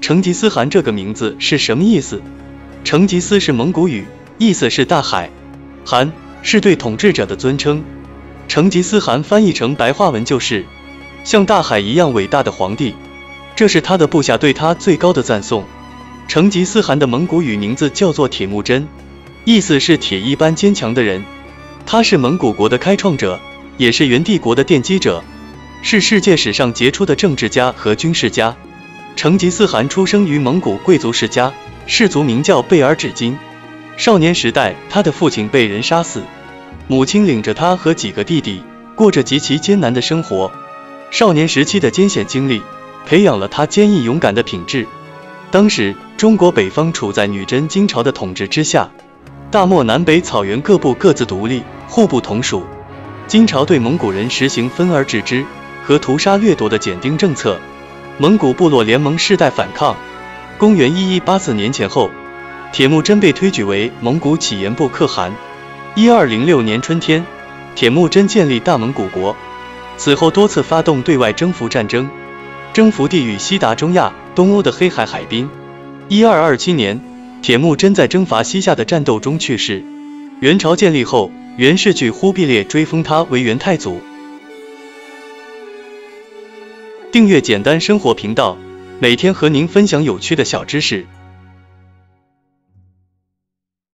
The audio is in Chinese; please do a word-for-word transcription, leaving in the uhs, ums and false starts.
成吉思汗这个名字是什么意思？成吉思是蒙古语，意思是大海，汗是对统治者的尊称。成吉思汗翻译成白话文就是像大海一样伟大的皇帝，这是他的部下对他最高的赞颂。成吉思汗的蒙古语名字叫做铁木真，意思是铁一般坚强的人。他是蒙古国的开创者，也是元帝国的奠基者，是世界史上杰出的政治家和军事家。成吉思汗出生于蒙古贵族世家，氏族名叫贝尔只金。少年时代，他的父亲被人杀死，母亲领着他和几个弟弟过着极其艰难的生活。少年时期的艰险经历培养了他坚毅勇敢的品质。当时中国北方处在女真金朝的统治之下，大漠南北草原各部各自独立，互不统属。金朝对蒙古人实行分而治之和屠杀掠夺的减丁政策，蒙古部落联盟世代反抗。公元一一八四年前后，铁木真被推举为蒙古乞颜部可汗。一二零六年春天，铁木真建立大蒙古国，此后多次发动对外征服战争，征服地域西达中亚、东欧的黑海海滨。一二二七年，铁木真在征伐西夏的战斗中去世。元朝建立后，元世据忽必烈追封他为元太祖。订阅简单生活频道，每天和您分享有趣的小知识。